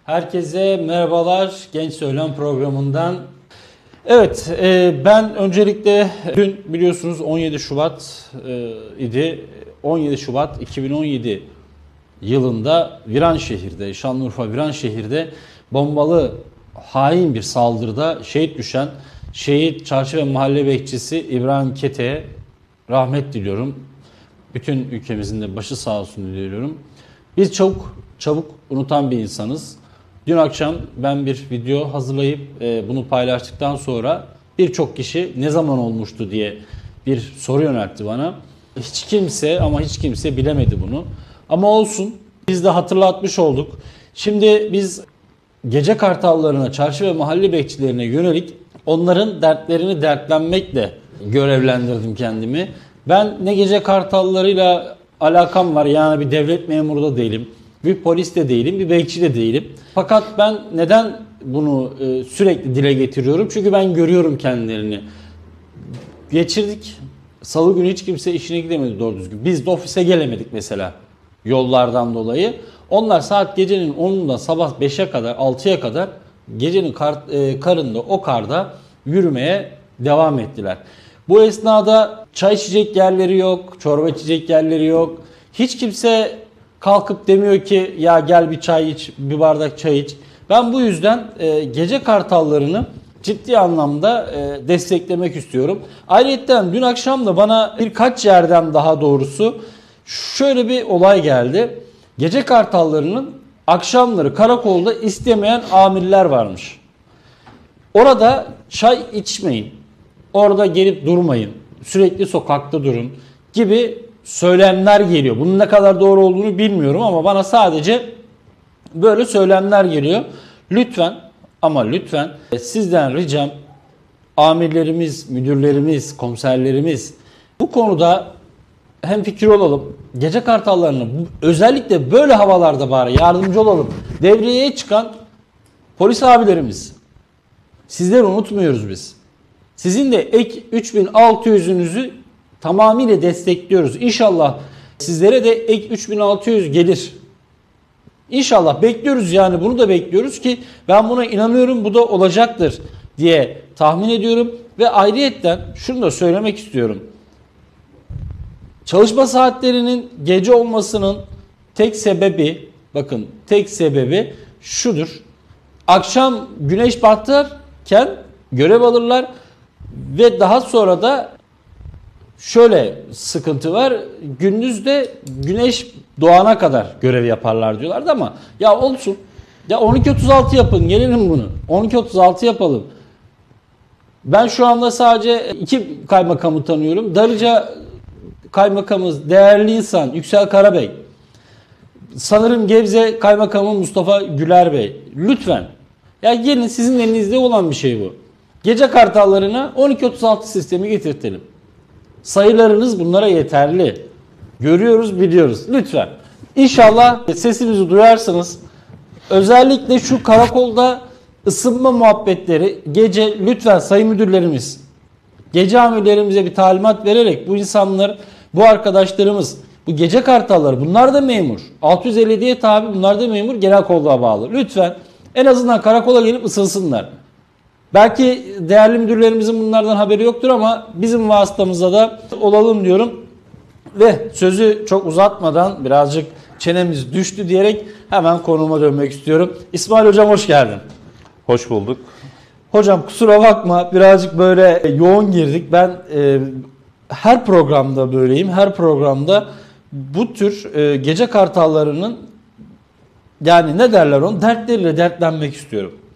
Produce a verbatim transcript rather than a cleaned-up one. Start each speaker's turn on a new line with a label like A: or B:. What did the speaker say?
A: Herkese merhabalar Genç Söylem programından. Evet, e, ben öncelikle dün biliyorsunuz on yedi Şubat e, idi. on yedi Şubat iki bin on yedi yılında Viranşehir'de, Şanlıurfa Viranşehir'de bombalı hain bir saldırıda şehit düşen şehit çarşı ve mahalle bekçisi İbrahim Kete'ye rahmet diliyorum. Bütün ülkemizin de başı sağ olsun diliyorum. Biz çabuk çabuk unutan bir insanız. Dün akşam ben bir video hazırlayıp e, bunu paylaştıktan sonra birçok kişi ne zaman olmuştu diye bir soru yöneltti bana. Hiç kimse ama hiç kimse bilemedi bunu. Ama olsun, biz de hatırlatmış olduk. Şimdi biz gece kartallarına, çarşı ve mahalle bekçilerine yönelik onların dertlerini dertlenmekle görevlendirdim kendimi. Ben ne gece kartallarıyla alakam var, yani bir devlet memuru da değilim, bir polis de değilim, bir bekçi de değilim. Fakat ben neden bunu e, sürekli dile getiriyorum? Çünkü ben görüyorum kendilerini. Geçirdik. Salı günü hiç kimse işine gidemedi doğru düzgün. Biz de ofise gelemedik mesela yollardan dolayı. Onlar saat gecenin onundan sabah beşe kadar, altıya kadar gecenin kar, e, karında, o karda yürümeye devam ettiler. Bu esnada çay içecek yerleri yok, çorba içecek yerleri yok. Hiç kimse kalkıp demiyor ki ya gel bir çay iç, bir bardak çay iç. Ben bu yüzden e, gece kartallarını ciddi anlamda e, desteklemek istiyorum. Ayrıca dün akşam da bana birkaç yerden daha doğrusu şöyle bir olay geldi. Gece kartallarının akşamları karakolda istemeyen amirler varmış. Orada çay içmeyin, orada gelip durmayın, sürekli sokakta durun gibi söylemler geliyor. Bunun ne kadar doğru olduğunu bilmiyorum ama bana sadece böyle söylemler geliyor. Lütfen ama lütfen sizden ricam, amirlerimiz, müdürlerimiz, komiserlerimiz bu konuda hemfikir olalım. Gece kartallarına özellikle böyle havalarda bari yardımcı olalım. Devreye çıkan polis abilerimiz, sizleri unutmuyoruz biz. Sizin de ek üç bin altı yüzünüzü tamamıyla destekliyoruz. İnşallah sizlere de ek üç bin altı yüz gelir. İnşallah bekliyoruz, yani bunu da bekliyoruz ki ben buna inanıyorum, bu da olacaktır diye tahmin ediyorum. Ve ayrıyetten şunu da söylemek istiyorum. Çalışma saatlerinin gece olmasının tek sebebi, bakın tek sebebi şudur. Akşam güneş batarken görev alırlar ve daha sonra da şöyle sıkıntı var. Gündüz de güneş doğana kadar görev yaparlar diyorlardı ama ya olsun. Ya on iki otuz altı yapın, gelelim bunu. on iki otuz altı yapalım. Ben şu anda sadece iki kaymakamı tanıyorum. Darıca kaymakamımız, değerli insan Yüksel Karabey. Sanırım Gebze kaymakamı Mustafa Güler Bey. Lütfen. Ya gelin, sizin elinizde olan bir şey bu. Gece kartallarına on iki otuz altı sistemi getirtelim. Sayılarınız bunlara yeterli. Görüyoruz, biliyoruz. Lütfen. İnşallah sesimizi duyarsınız. Özellikle şu karakolda ısınma muhabbetleri gece, lütfen sayın müdürlerimiz, gece amirlerimize bir talimat vererek bu insanlar, bu arkadaşlarımız, bu gece kartalları, bunlar da memur. altı yüz elli yediye tabi, bunlar da memur, genel kolluğa bağlı. Lütfen en azından karakola gelip ısınsınlar. Belki değerli müdürlerimizin bunlardan haberi yoktur ama bizim vasıtamızda da olalım diyorum. Ve sözü çok uzatmadan, birazcık çenemiz düştü diyerek hemen konuma dönmek istiyorum. İsmail Hocam hoş geldin.
B: Hoş bulduk.
A: Hocam kusura bakma, birazcık böyle yoğun girdik. Ben e, her programda böyleyim. Her programda bu tür e, gece kartallarının, yani ne derler onu, dertleriyle dertlenmek istiyorum.